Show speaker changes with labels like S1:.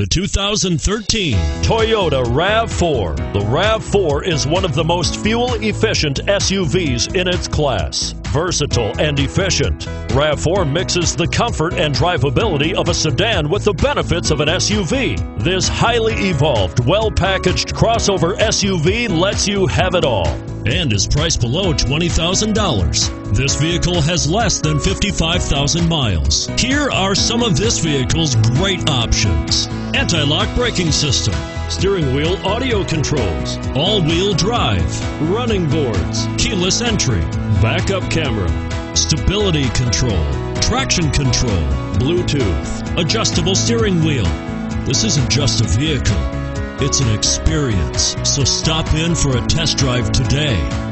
S1: The 2013 Toyota RAV4. The RAV4 is one of the most fuel-efficient SUVs in its class. Versatile and efficient, RAV4 mixes the comfort and drivability of a sedan with the benefits of an SUV. This highly evolved, well-packaged crossover SUV lets you have it all and is priced below $20,000. This vehicle has less than 55,000 miles. Here are some of this vehicle's great options: anti-lock braking system, steering wheel audio controls, all-wheel drive, running boards, keyless entry, backup camera, stability control, traction control, Bluetooth, adjustable steering wheel. This isn't just a vehicle, it's an experience. So stop in for a test drive today.